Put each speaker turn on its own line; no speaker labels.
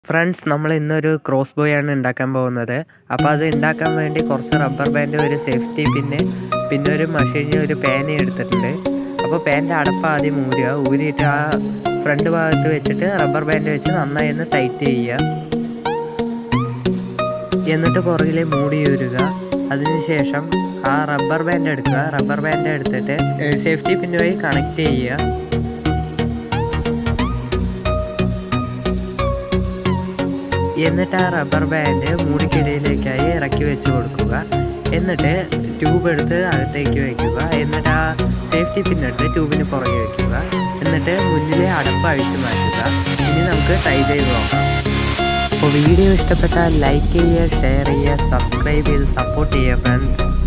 Friends, നമ്മൾ ഇന്നൊരു cross boy ആണ് ഉണ്ടാക്കാൻ പോകുന്നത്. അപ്പോൾ അത് ഉണ്ടാക്കാൻ വേണ്ടി കുറച്ച് റബ്ബർ ബാൻഡ്, ഒരു സേഫ്റ്റി പിന്നെ ഒരു മഷീൻ, ഒരു പേന എടുത്തിട്ടുണ്ട്. അപ്പോൾ പേൻ്റെ അടപ്പ് ആദ്യം ഊരിയിട്ട് ആ ഫ്രണ്ട് ഭാഗത്ത് വെച്ചിട്ട് റബ്ബർ ബാൻഡ് വെച്ച് നന്നായി ഒന്ന് ടൈറ്റ് ചെയ്യുക. എന്നിട്ട് പുറകിലെ മൂടി ഊരുക. അതിനുശേഷം ആ റബ്ബർ ബാൻഡ് എടുക്കുക. റബ്ബർ ബാൻഡ് എടുത്തിട്ട് സേഫ്റ്റി പിന്നുമായി കണക്ട് ചെയ്യുക. എന്നിട്ട് ആ റബ്ബർ ബാൻഡ് മൂടിക്കിടയിലേക്കായി ഇറക്കി വെച്ച് കൊടുക്കുക. എന്നിട്ട് ട്യൂബ് എടുത്ത് അകത്തേക്ക് വയ്ക്കുക. എന്നിട്ട് ആ സേഫ്റ്റി പിന്നെടുത്ത് ട്യൂബിന് പുറകെ വയ്ക്കുക. എന്നിട്ട് മുന്നിലെ അടപ്പ് അഴിച്ചു മാറ്റുക. ഇനി നമുക്ക് ട്രൈ ചെയ്ത് നോക്കാം. അപ്പോൾ വീഡിയോ ഇഷ്ടപ്പെട്ടാൽ ലൈക്ക് ചെയ്യുക, ഷെയർ ചെയ്യുക, സബ്സ്ക്രൈബ് ചെയ്ത് സപ്പോർട്ട് ചെയ്യുക ഫ്രണ്ട്സ്.